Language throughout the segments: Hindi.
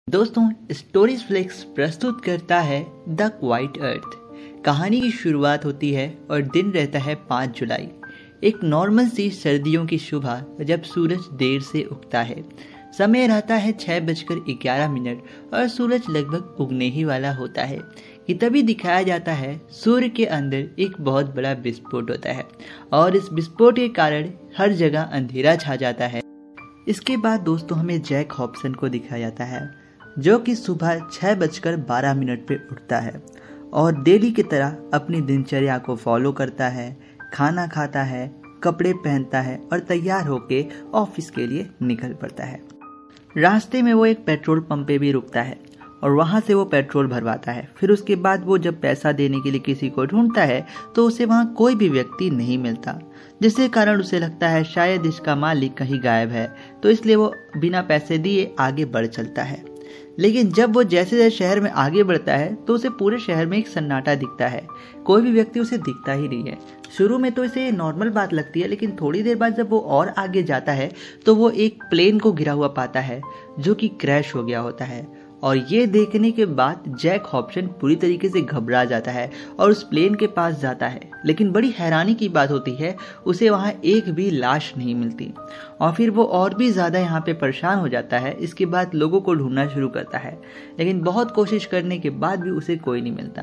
दोस्तों, स्टोरीज फ्लिक्स प्रस्तुत करता है द क्वाइट अर्थ। कहानी की शुरुआत होती है और दिन रहता है 5 जुलाई। एक नॉर्मल सी सर्दियों की सुबह जब सूरज देर से उगता है। समय रहता है 6:11 और सूरज लगभग उगने ही वाला होता है कि तभी दिखाया जाता है सूर्य के अंदर एक बहुत बड़ा विस्फोट होता है और इस विस्फोट के कारण हर जगह अंधेरा छा जाता है। इसके बाद दोस्तों हमें जैक हॉब्सन को दिखाया जाता है जो कि सुबह 6:12 पे उठता है और डेली की तरह अपनी दिनचर्या को फॉलो करता है, खाना खाता है, कपड़े पहनता है और तैयार होके ऑफिस के लिए निकल पड़ता है। रास्ते में वो एक पेट्रोल पंप पे भी रुकता है और वहाँ से वो पेट्रोल भरवाता है। फिर उसके बाद वो जब पैसा देने के लिए किसी को ढूंढता है तो उसे वहाँ कोई भी व्यक्ति नहीं मिलता, जिसके कारण उसे लगता है शायद इसका मालिक कहीं गायब है, तो इसलिए वो बिना पैसे दिए आगे बढ़ चलता है। लेकिन जब वो जैसे जैसे शहर में आगे बढ़ता है तो उसे पूरे शहर में एक सन्नाटा दिखता है, कोई भी व्यक्ति उसे दिखता ही नहीं है। शुरू में तो इसे नॉर्मल बात लगती है, लेकिन थोड़ी देर बाद जब वो और आगे जाता है तो वो एक प्लेन को गिरा हुआ पाता है जो कि क्रैश हो गया होता है। और ये देखने के बाद जैक हॉब्सन पूरी तरीके से घबरा जाता है और उस प्लेन के पास जाता है, लेकिन बड़ी हैरानी की बात होती है उसे वहाँ एक भी लाश नहीं मिलती। और फिर वो और भी ज़्यादा यहाँ पे परेशान हो जाता है। इसके बाद लोगों को ढूंढना शुरू करता है, लेकिन बहुत कोशिश करने के बाद भी उसे कोई नहीं मिलता।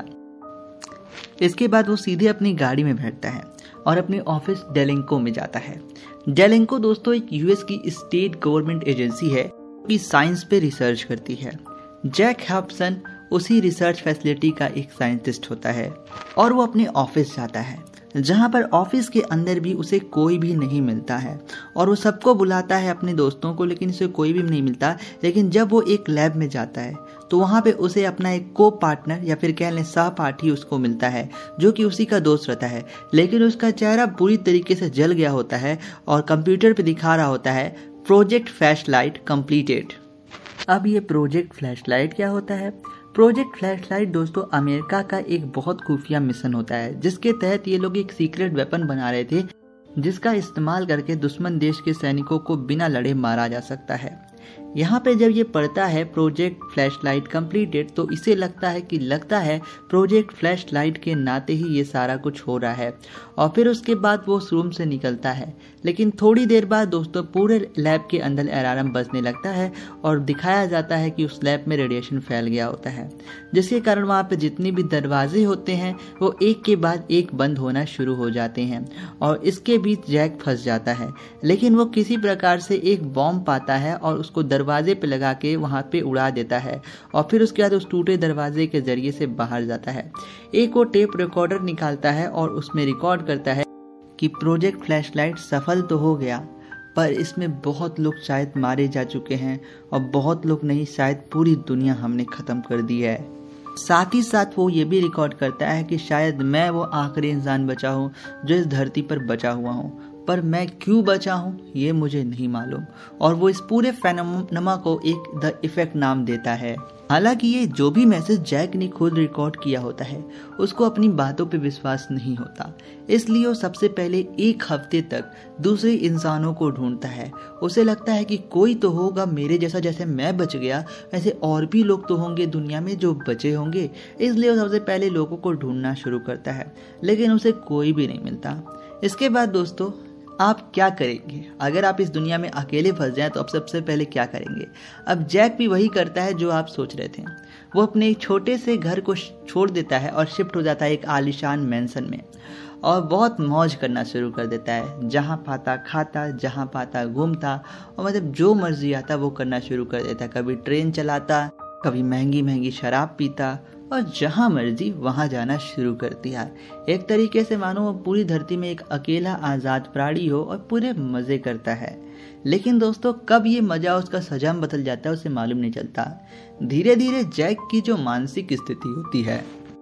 इसके बाद वो सीधे अपनी गाड़ी में बैठता है और अपने ऑफिस डेलेंको में जाता है। डेलेंको दोस्तों एक यूएस की स्टेट गवर्नमेंट एजेंसी है कि साइंस पे रिसर्च करती है। जैक हॉब्सन उसी रिसर्च फैसिलिटी का एक साइंटिस्ट होता है और वो अपने ऑफिस जाता है, जहाँ पर ऑफिस के अंदर भी उसे कोई भी नहीं मिलता है और वो सबको बुलाता है अपने दोस्तों को, लेकिन उसे कोई भी नहीं मिलता। लेकिन जब वो एक लैब में जाता है तो वहाँ पे उसे अपना एक को पार्टनर या फिर कह लें सहपाठी उसको मिलता है जो कि उसी का दोस्त रहता है, लेकिन उसका चेहरा पूरी तरीके से जल गया होता है और कंप्यूटर पे दिखा रहा होता है प्रोजेक्ट फ्लैशलाइट कंप्लीटेड। अब ये प्रोजेक्ट फ्लैशलाइट क्या होता है? प्रोजेक्ट फ्लैशलाइट दोस्तों अमेरिका का एक बहुत खुफिया मिशन होता है, जिसके तहत ये लोग एक सीक्रेट वेपन बना रहे थे जिसका इस्तेमाल करके दुश्मन देश के सैनिकों को बिना लड़े मारा जा सकता है। यहाँ पे जब ये पढ़ता है प्रोजेक्ट फ्लैशलाइट कंप्लीटेड तो इसे लगता है प्रोजेक्ट फ्लैशलाइट के नाते ही ये सारा कुछ हो रहा है। और फिर उसके बाद वो उस रूम से निकलता है, लेकिन थोड़ी देर बाद दोस्तों पूरे लैब के अंदर अलार्म बजने लगता है और दिखाया जाता है कि उस लैब में रेडिएशन फैल गया होता है, जिसके कारण वहाँ पे जितने भी दरवाजे होते हैं वो एक के बाद एक बंद होना शुरू हो जाते हैं और इसके बीच जैक फंस जाता है। लेकिन वो किसी प्रकार से एक बॉम्ब पाता है और उसको दरवाजे पे लगा के वहाँ पे उड़ा देता है और फिर उसके बाद उस टूटे दरवाजे के जरिए से बाहर जाता है। एक वो टेप रिकॉर्डर निकालता है और उसमें रिकॉर्ड करता है कि प्रोजेक्ट फ्लैशलाइट सफल तो हो गया, पर इसमें बहुत लोग शायद मारे जा चुके हैं और बहुत लोग नहीं, शायद पूरी दुनिया हमने खत्म कर दी है। साथ ही साथ वो ये भी रिकॉर्ड करता है कि शायद मैं वो आखिरी इंसान बचा हूँ जो इस धरती पर बचा हुआ हूँ, पर मैं क्यों बचा हूँ ये मुझे नहीं मालूम। और वो इस पूरे फेनोमेना को एक द इफेक्ट नाम देता है। हालांकि ये जो भी मैसेज जैक ने खुद रिकॉर्ड किया होता है उसको अपनी बातों पे विश्वास नहीं होता, इसलिए वो सबसे पहले एक हफ्ते तक दूसरे इंसानों को ढूंढता है। उसे लगता है कि कोई तो होगा मेरे जैसा, जैसे मैं बच गया वैसे और भी लोग तो होंगे दुनिया में जो बचे होंगे, इसलिए वो सबसे पहले लोगों को ढूंढना शुरू करता है, लेकिन उसे कोई भी नहीं मिलता। इसके बाद दोस्तों आप क्या करेंगे अगर आप इस दुनिया में अकेले फंस जाएं, तो आप सबसे पहले क्या करेंगे? अब जैक भी वही करता है जो आप सोच रहे थे। वो अपने छोटे से घर को छोड़ देता है और शिफ्ट हो जाता है एक आलीशान मैंसन में और बहुत मौज करना शुरू कर देता है। जहाँ पाता खाता, जहाँ पाता घूमता और मतलब जो मर्जी आता वो करना शुरू कर देता। कभी ट्रेन चलाता, कभी महंगी महंगी शराब पीता और जहाँ मर्जी वहाँ जाना शुरू कर दिया। एक तरीके से मानो वो पूरी धरती में एक अकेला आज़ाद प्राणी हो और पूरे मज़े करता है। लेकिन दोस्तों कब ये मज़ा उसका सजा में बदल जाता है उसे मालूम नहीं चलता। धीरे धीरे जैक की जो मानसिक स्थिति होती है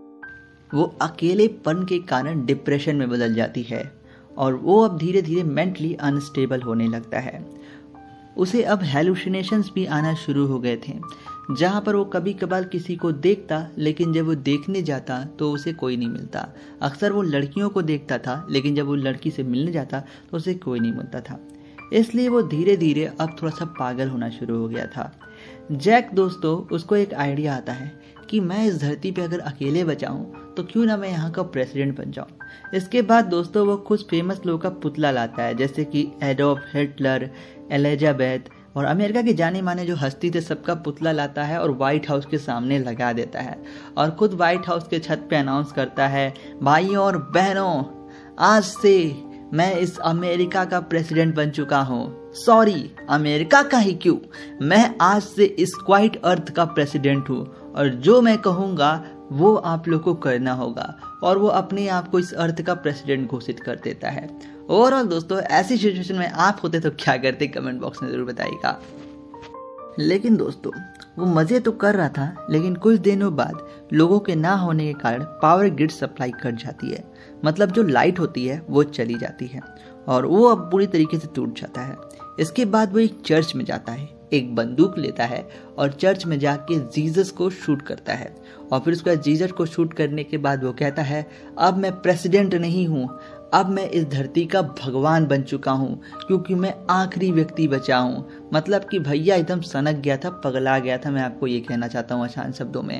वो अकेलेपन के कारण डिप्रेशन में बदल जाती है और वो अब धीरे धीरे मेंटली अनस्टेबल होने लगता है। उसे अब हेलुसिनेशंस भी आना शुरू हो गए थे, जहाँ पर वो कभी कभार किसी को देखता, लेकिन जब वो देखने जाता तो उसे कोई नहीं मिलता। अक्सर वो लड़कियों को देखता था, लेकिन जब वो लड़की से मिलने जाता तो उसे कोई नहीं मिलता था। इसलिए वो धीरे धीरे अब थोड़ा सा पागल होना शुरू हो गया था। जैक दोस्तों उसको एक आइडिया आता है कि मैं इस धरती पे अगर अकेले बचा हूँ तो क्यों ना मैं यहाँ का प्रेसिडेंट बन जाऊँ। इसके बाद दोस्तों वो कुछ फेमस लोगों का पुतला लाता है, जैसे कि एडोल्फ हिटलर, एलिजाबेथ और अमेरिका के जाने माने जो हस्ती थे सबका पुतला लाता है और व्हाइट हाउस के सामने लगा देता है और खुद व्हाइट हाउस के छत पे अनाउंस करता है, भाइयों और बहनों, आज से मैं इस अमेरिका का प्रेसिडेंट बन चुका हूँ। सॉरी, अमेरिका का ही क्यों, मैं आज से इस क्वाइट अर्थ का प्रेसिडेंट हूँ और जो मैं कहूँगा वो आप लोग को करना होगा। और वो अपने आप को इस अर्थ का प्रेसिडेंट घोषित कर देता है। ओवरऑल दोस्तों ऐसी सिचुएशन में आप होते तो क्या करते, कमेंट बॉक्स में जरूर बताइएगा। लेकिन दोस्तों वो मज़े तो कर रहा था, लेकिन कुछ दिनों बाद लोगों के ना होने के कारण पावर ग्रिड सप्लाई कट जाती है। मतलब जो लाइट होती है वो चली जाती है और वो अब पूरी तरीके से टूट जाता है। इसके बाद वो एक चर्च में जाता है, एक बंदूक लेता है और चर्च में जाके जीसस को शूट करता है। और फिर उसके बाद जीसस को शूट करने के बाद वो कहता है, अब मैं प्रेसिडेंट नहीं हूँ, अब मैं इस धरती का भगवान बन चुका हूँ क्योंकि मैं आखिरी व्यक्ति बचा हूँ। मतलब कि भैया एकदम सनक गया था, पगला गया था। मैं आपको ये कहना चाहता हूँ आसान शब्दों में।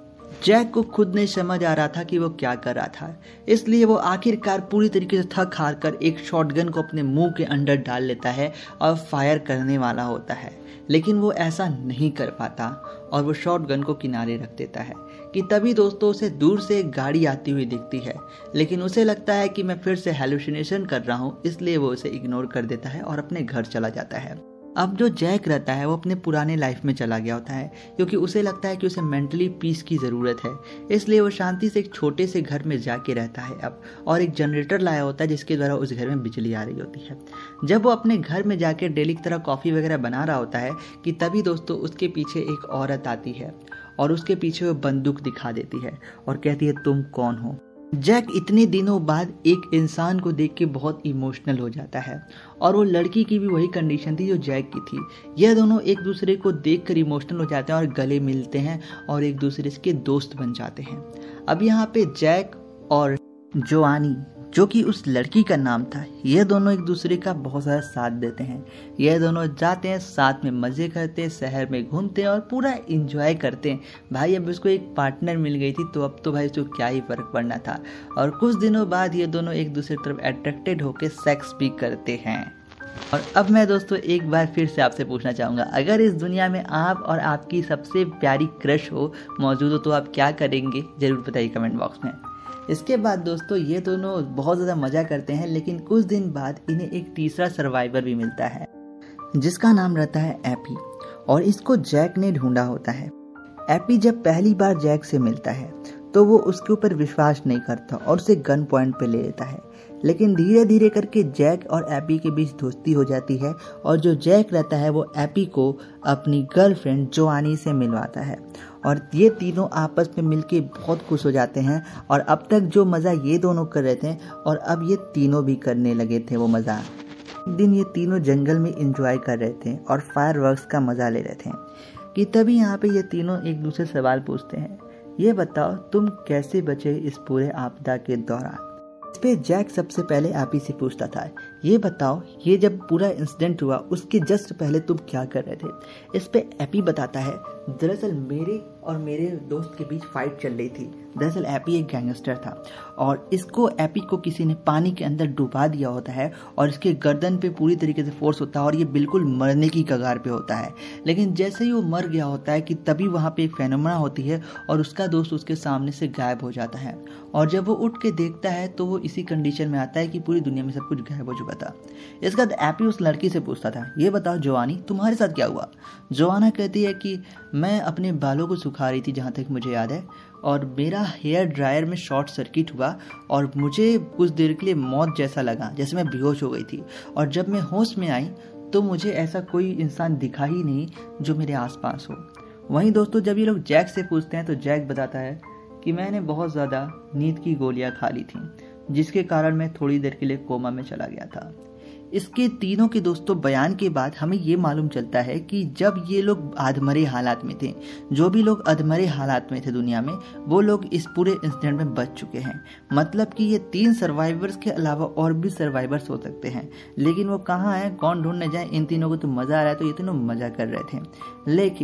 जैक को खुद नहीं समझ आ रहा था कि वो क्या कर रहा था, इसलिए वो आखिरकार पूरी तरीके से थक हार कर एक शॉटगन को अपने मुंह के अंदर डाल लेता है और फायर करने वाला होता है। लेकिन वो ऐसा नहीं कर पाता और वो शॉटगन को किनारे रख देता है कि तभी दोस्तों उसे दूर से एक गाड़ी आती हुई दिखती है। लेकिन उसे लगता है कि मैं फिर से हैलुसिनेशन कर रहा हूँ, इसलिए वो उसे इग्नोर कर देता है और अपने घर चला जाता है। अब जो जैक रहता है वो अपने पुराने लाइफ में चला गया होता है क्योंकि उसे लगता है कि उसे मेंटली पीस की ज़रूरत है। इसलिए वो शांति से एक छोटे से घर में जाके रहता है अब, और एक जनरेटर लाया होता है जिसके द्वारा उस घर में बिजली आ रही होती है। जब वो अपने घर में जाके डेली की तरह कॉफ़ी वगैरह बना रहा होता है कि तभी दोस्तों उसके पीछे एक औरत आती है और उसके पीछे वो बंदूक दिखा देती है और कहती है, तुम कौन हो। जैक इतने दिनों बाद एक इंसान को देख के बहुत इमोशनल हो जाता है और वो लड़की की भी वही कंडीशन थी जो जैक की थी। यह दोनों एक दूसरे को देखकर इमोशनल हो जाते हैं और गले मिलते हैं और एक दूसरे के दोस्त बन जाते हैं। अब यहाँ पे जैक और जोआनी, जो कि उस लड़की का नाम था, ये दोनों एक दूसरे का बहुत सारा साथ देते हैं। ये दोनों जाते हैं साथ में, मज़े करते हैं, शहर में घूमते हैं और पूरा इंजॉय करते हैं। भाई अब उसको एक पार्टनर मिल गई थी तो अब तो भाई उसको क्या ही फ़र्क पड़ना था। और कुछ दिनों बाद ये दोनों एक दूसरे तरफ अट्रैक्टेड होकर सेक्स भी करते हैं। और अब मैं दोस्तों एक बार फिर से आपसे पूछना चाहूँगा, अगर इस दुनिया में आप और आपकी सबसे प्यारी क्रश हो मौजूद हो तो आप क्या करेंगे, ज़रूर बताइए कमेंट बॉक्स में। इसके बाद दोस्तों ये दोनों बहुत ज़्यादा मज़ा करते हैं, लेकिन कुछ दिन बाद इन्हें एक तीसरा सर्वाइवर भी मिलता है जिसका नाम रहता है एपी, और इसको जैक ने ढूंढा होता है। एपी जब पहली बार जैक से मिलता है तो वो उसके ऊपर विश्वास नहीं करता और उसे गन पॉइंट पे ले लेता है। लेकिन धीरे धीरे करके जैक और एपी के बीच दोस्ती हो जाती है और जो जैक रहता है वो एपी को अपनी गर्लफ्रेंड जोआनी से मिलवाता है और ये तीनों आपस में मिलके बहुत खुश हो जाते हैं। और अब तक जो मज़ा ये दोनों कर रहे थे और अब ये तीनों भी करने लगे थे वो मज़ा। एक दिन ये तीनों जंगल में एंजॉय कर रहे थे और फायरवर्क्स का मज़ा ले रहे थे कि तभी यहाँ पे ये तीनों एक दूसरे सवाल पूछते हैं, ये बताओ तुम कैसे बचे इस पूरे आपदा के दौरान। इस पे जैक सबसे पहले एपी से पूछता था, ये बताओ ये जब पूरा इंसिडेंट हुआ उसके जस्ट पहले तुम क्या कर रहे थे। इस पे एपी बताता है, दरअसल मेरे और मेरे दोस्त के बीच फाइट चल रही थी। दरअसल एपी एक गैंगस्टर था और इसको एपी को किसी ने पानी के अंदर डुबा दिया होता है और इसके गर्दन पे पूरी तरीके से फोर्स होता है और ये बिल्कुल मरने की कगार पे होता है। लेकिन जैसे ही वो मर गया होता है कि तभी वहाँ पे एक फेनोमेना होती है और उसका दोस्त उसके सामने से गायब हो जाता है। और जब वो उठ के देखता है तो वो इसी कंडीशन में आता है कि पूरी दुनिया में सब कुछ गायब हो चुका था। इसके बाद एपी उस लड़की से पूछता था, ये बताओ जोआनी तुम्हारे साथ क्या हुआ। जोआना कहती है कि मैं अपने बालों को सुखा रही थी जहाँ तक मुझे याद है, और मेरा हेयर ड्रायर में शॉर्ट सर्किट हुआ और मुझे कुछ देर के लिए मौत जैसा लगा, जैसे मैं बेहोश हो गई थी। और जब मैं होश में आई तो मुझे ऐसा कोई इंसान दिखा ही नहीं जो मेरे आसपास हो। वहीं दोस्तों जब ये लोग जैक से पूछते हैं तो जैक बताता है कि मैंने बहुत ज़्यादा नींद की गोलियां खा ली थी जिसके कारण मैं थोड़ी देर के लिए कोमा में चला गया था। इसके तीनों के दोस्तों बयान के बाद हमें ये मालूम चलता है कि जब ये लोग अधमरे हालात में थे, जो भी लोग अधमरे हालात में थे दुनिया में, वो लोग इस पूरे इंसिडेंट में बच चुके हैं। मतलब कि ये 3 सर्वाइवर्स के अलावा और भी सर्वाइवर्स हो सकते हैं, लेकिन वो कहाँ हैं, कौन ढूंढने जाए। इन तीनों को तो मज़ा आ रहा है तो ये तीनों मज़ा कर रहे थे। लेकिन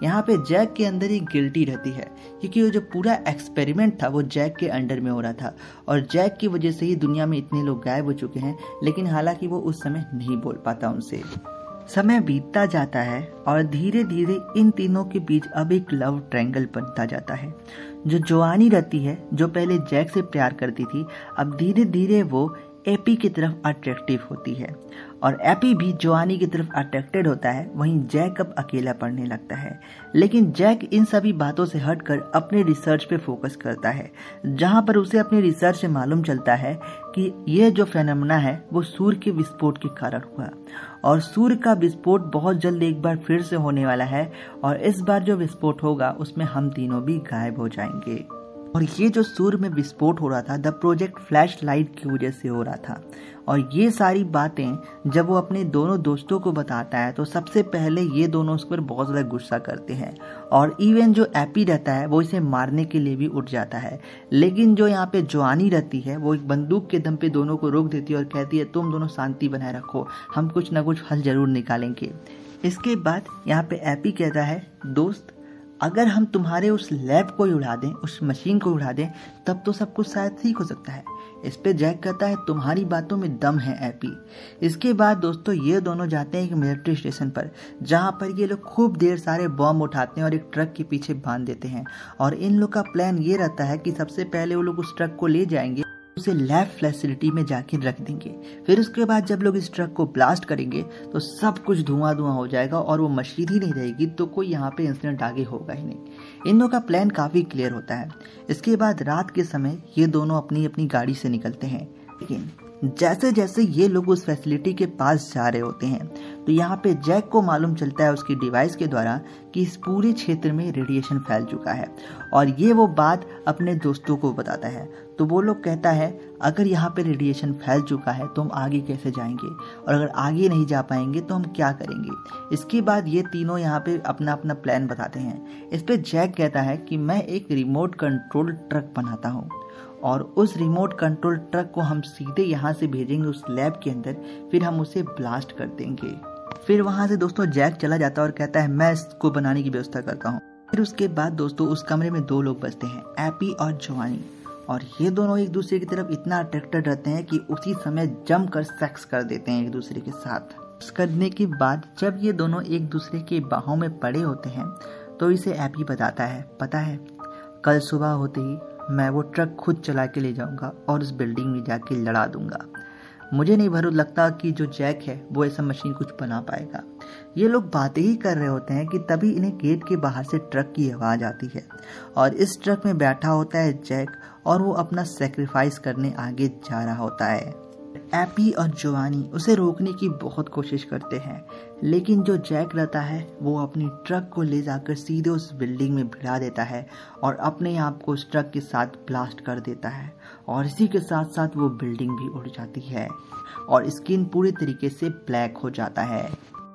यहाँ पे जैक के अंदर ही गिल्टी रहती है, क्योंकि वो जो पूरा एक्सपेरिमेंट था वो जैक के अंडर में हो रहा था और जैक की वजह से ही दुनिया में इतने लोग गायब हो चुके हैं। लेकिन हालांकि वो उस समय नहीं बोल पाता उनसे। समय बीतता जाता है और धीरे धीरे इन तीनों के बीच अब एक लव ट्रायंगल बनता जाता है। जो जोआनी रहती है, जो पहले जैक से प्यार करती थी, अब धीरे धीरे वो एपी की तरफ अट्रैक्टिव होती है और एपी भी जोआनी की तरफ अट्रैक्टेड होता है। वहीं जैक अब अकेला पढ़ने लगता है। लेकिन जैक इन सभी बातों से हटकर अपने रिसर्च पे फोकस करता है, जहां पर उसे अपने रिसर्च से मालूम चलता है कि यह जो फेनोमेना है वो सूर्य के विस्फोट के कारण हुआ और सूर्य का विस्फोट बहुत जल्द एक बार फिर से होने वाला है और इस बार जो विस्फोट होगा उसमें हम तीनों भी गायब हो जाएंगे। और ये जो सूर्य में विस्फोट हो रहा था द प्रोजेक्ट फ्लैश लाइट की वजह से हो रहा था। और ये सारी बातें जब वो अपने दोनों दोस्तों को बताता है तो सबसे पहले ये दोनों उस पर बहुत ज़्यादा गुस्सा करते हैं और इवन जो एपी रहता है वो इसे मारने के लिए भी उठ जाता है। लेकिन जो यहाँ पे जोआनी रहती है वो एक बंदूक के दम पे दोनों को रोक देती है और कहती है तुम दोनों शांति बनाए रखो, हम कुछ ना कुछ हल जरूर निकालेंगे। इसके बाद यहाँ पे एपी कहता है दोस्त, अगर हम तुम्हारे उस लैब को ही उड़ा दें, उस मशीन को उड़ा दें, तब तो सब कुछ शायद ठीक हो सकता है। इस पे जैक कहता है तुम्हारी बातों में दम है एपी। इसके बाद दोस्तों ये दोनों जाते हैं एक मिलिट्री स्टेशन पर, जहां पर ये लोग खूब ढेर सारे बम उठाते हैं और एक ट्रक के पीछे बांध देते हैं। और इन लोग का प्लान ये रहता है कि सबसे पहले वो लोग उस ट्रक को ले जाएंगे, उसे लैब फैसिलिटी में जाके रख देंगे। फिर उसके बाद जब लोग इस ट्रक को ब्लास्ट करेंगे तो सब कुछ धुआं धुआं हो जाएगा और वो मशीन ही नहीं रहेगी, तो कोई यहाँ पे इंसिडेंट आगे होगा ही नहीं। इन लोगों का प्लान काफी क्लियर होता है। इसके बाद रात के समय ये दोनों अपनी अपनी गाड़ी से निकलते हैं। लेकिन जैसे जैसे ये लोग उस फैसिलिटी के पास जा रहे होते हैं तो यहाँ पे जैक को मालूम चलता है उसकी डिवाइस के द्वारा कि इस पूरे क्षेत्र में रेडिएशन फैल चुका है और ये वो बात अपने दोस्तों को बताता है। तो वो लोग कहता है अगर यहाँ पे रेडिएशन फैल चुका है तो हम आगे कैसे जाएंगे और अगर आगे नहीं जा पाएंगे तो हम क्या करेंगे। इसके बाद ये तीनों यहाँ पे अपना अपना प्लान बताते हैं। इस पे जैक कहता है कि मैं एक रिमोट कंट्रोल ट्रक बनाता हूँ और उस रिमोट कंट्रोल ट्रक को हम सीधे यहाँ से भेजेंगे उस लैब के अंदर, फिर हम उसे ब्लास्ट कर देंगे। फिर वहां से दोस्तों जैक चला जाता है और कहता है मैं इसको बनाने की व्यवस्था करता हूँ। फिर उसके बाद दोस्तों उस कमरे में दो लोग बचते हैं, एपी और जोआनी, और ये दोनों एक दूसरे की तरफ इतना अट्रैक्टेड रहते हैं कि उसी समय जमकर सेक्स कर देते हैं एक दूसरे के साथ। सेक्स करने के बाद जब ये दोनों एक दूसरे के बाहों में पड़े होते हैं तो इसे एपी बताता है, पता है कल सुबह होते ही मैं वो ट्रक खुद चला के ले जाऊंगा और उस बिल्डिंग में जाके लड़ा दूंगा। मुझे नहीं भरोसा लगता कि जो जैक है वो ऐसा मशीन कुछ बना पाएगा। ये लोग बातें ही कर रहे होते हैं कि तभी इन्हें गेट के बाहर से ट्रक की आवाज आती है और इस ट्रक में बैठा होता है जैक और वो अपना सेक्रीफाइस करने आगे जा रहा होता है। एपी और जोआनी उसे रोकने की बहुत कोशिश करते हैं, लेकिन जो जैक रहता है वो अपनी ट्रक को ले जाकर सीधे उस बिल्डिंग में भिड़ा देता है और अपने आप को उस ट्रक के साथ ब्लास्ट कर देता है और इसी के साथ साथ वो बिल्डिंग भी उड़ जाती है और स्किन पूरी तरीके से ब्लैक हो जाता है।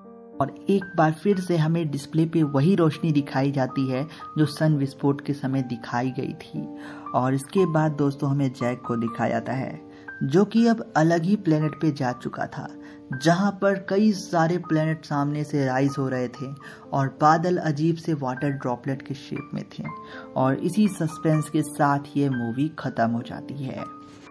और एक बार फिर से हमें डिस्प्ले पे वही रोशनी दिखाई जाती है जो सन विस्फोट के समय दिखाई गई थी। और इसके बाद दोस्तों हमें जैक को दिखाया जाता है जो कि अब अलग ही प्लेनेट पे जा चुका था, जहां पर कई सारे प्लेनेट सामने से राइज हो रहे थे और बादल अजीब से वाटर ड्रॉपलेट के शेप में थे। और इसी सस्पेंस के साथ ये मूवी खत्म हो जाती है।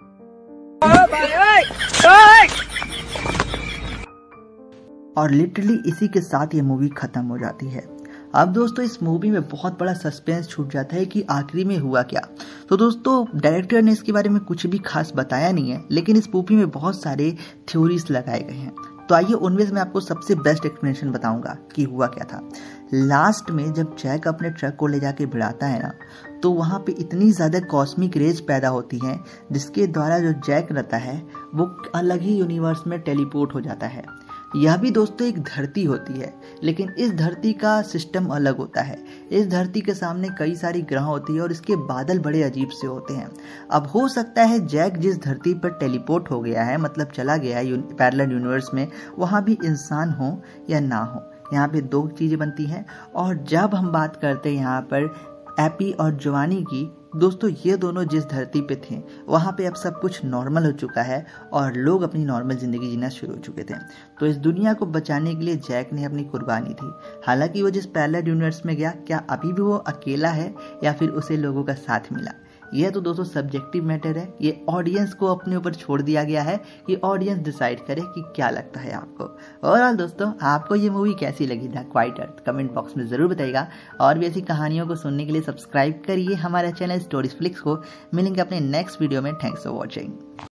और लिटरली इसी के साथ ये मूवी खत्म हो जाती है। अब दोस्तों इस मूवी में बहुत बड़ा सस्पेंस छूट जाता है कि आखिरी में हुआ क्या। तो दोस्तों डायरेक्टर ने इसके बारे में कुछ भी खास बताया नहीं है, लेकिन इस मूवी में बहुत सारे थ्योरीज लगाए गए हैं। तो आइए उनमें से मैं आपको सबसे बेस्ट एक्सप्लेनेशन बताऊंगा कि हुआ क्या था। लास्ट में जब जैक अपने ट्रक को ले जाके भिड़ाता है ना, तो वहां पे इतनी ज्यादा कॉस्मिक रेज पैदा होती हैं जिसके द्वारा जो जैक रहता है वो अलग ही यूनिवर्स में टेलीपोर्ट हो जाता है। यह भी दोस्तों एक धरती होती है, लेकिन इस धरती का सिस्टम अलग होता है। इस धरती के सामने कई सारी ग्रह होती है और इसके बादल बड़े अजीब से होते हैं। अब हो सकता है जैक जिस धरती पर टेलीपोर्ट हो गया है, मतलब चला गया है पैरेलल यूनिवर्स में, वहां भी इंसान हो या ना हो। यहाँ पे दो चीजें बनती हैं। और जब हम बात करते हैं यहाँ पर एपी और जोआनी की, दोस्तों ये दोनों जिस धरती पे थे वहाँ पे अब सब कुछ नॉर्मल हो चुका है और लोग अपनी नॉर्मल ज़िंदगी जीना शुरू हो चुके थे। तो इस दुनिया को बचाने के लिए जैक ने अपनी कुर्बानी दी। हालांकि वो जिस पैरेलल यूनिवर्स में गया, क्या अभी भी वो अकेला है या फिर उसे लोगों का साथ मिला? यह तो दोस्तों सब्जेक्टिव मैटर है। ये ऑडियंस को अपने ऊपर छोड़ दिया गया है कि ऑडियंस डिसाइड करे कि क्या लगता है आपको। ओवरऑल दोस्तों आपको ये मूवी कैसी लगी the quiet earth, comment box में ज़रूर बताइएगा। और भी ऐसी कहानियों को सुनने के लिए सब्सक्राइब करिए हमारे चैनल स्टोरीज फ्लिक्स को। मिलेंगे अपने नेक्स्ट वीडियो में। Thanks for watching.